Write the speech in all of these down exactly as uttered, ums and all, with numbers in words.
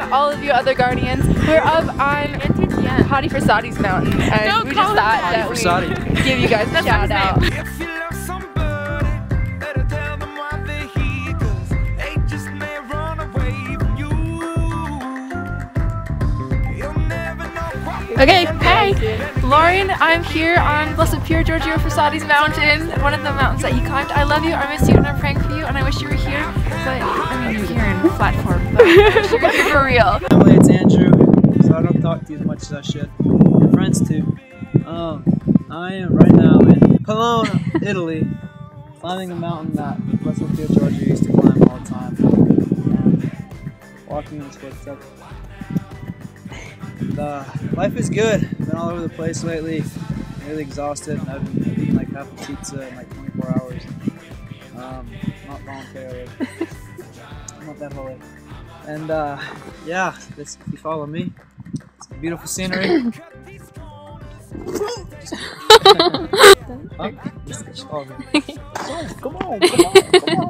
all of you other guardians. We're up on Pollone Frassati's mountain, and Don't we just thought that we give you guys a shout out. Okay, hey! Lauren, I'm here on Blessed Pier Giorgio Frassati's mountain, one of the mountains that he climbed. I love you, I miss you, and I'm praying for you, and I wish you were here. But, I mean, you're here in platform, but I wish you were here for real. Family, it's Andrew, so I don't talk to you as much as I should. Your friends too. Um, I am right now in Pollone, Italy, climbing the mountain that Blessed Pier Giorgio used to climb all the time. And walking in his footsteps. And, uh, life is good. Been all over the place lately. I'm really exhausted. I've been eating like half a pizza in like twenty-four hours. Um, not voluntarily. I'm not that holy. And uh, yeah, this, if you follow me, it's beautiful scenery. Huh? Just, just follow me. Come on, come on, come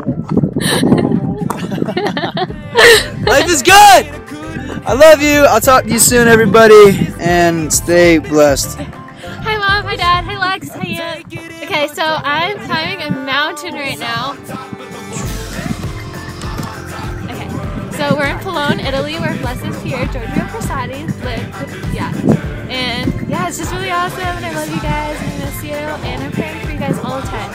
on. Life is good! I love you. I'll talk to you soon, everybody, and stay blessed. Hi, Mom. Hi, Dad. Hi, Lex. Hi, Ian. Okay, so I'm climbing a mountain right now. Okay, so we're in Pollone, Italy, where Blessed Pier Giorgio Frassati lived. Yeah, and yeah, it's just really awesome, and I love you guys, and I miss you, and I'm praying for you guys all the time.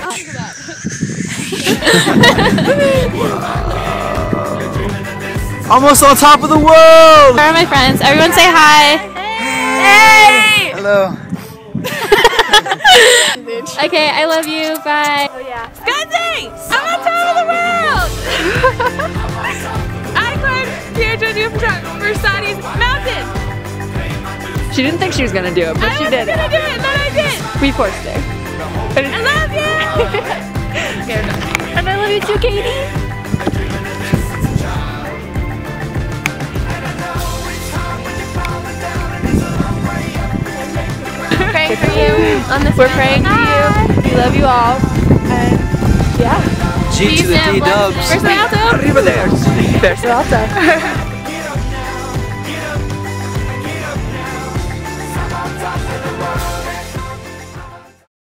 Almost on top of the world! Where are my friends? Everyone say hi! Hey! Hello. Okay, I love you. Bye. Oh yeah. Scotsy! I'm on top of the world! I climbed Pier Giorgio Frassati's mountain! She didn't think she was gonna do it, but I she was did it. gonna do it, but I did! We forced her. I love you! Okay, and I love you too, Katie! Praying for you on this We're praying for you. We love you all. And yeah. G to the D dubs. Verso alto. Arrivederci. Verso alto.